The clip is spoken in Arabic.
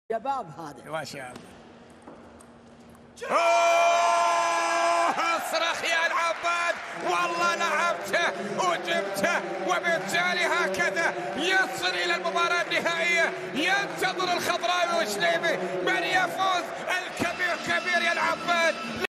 شباب هذا ما شاء الله. اصرخ يا العباد، والله لعبته وجبته، وبالتالي هكذا يصل الى المباراه النهائيه. ينتظر الخضراوي وشليمي من يفوز. الكبير كبير يا العباد.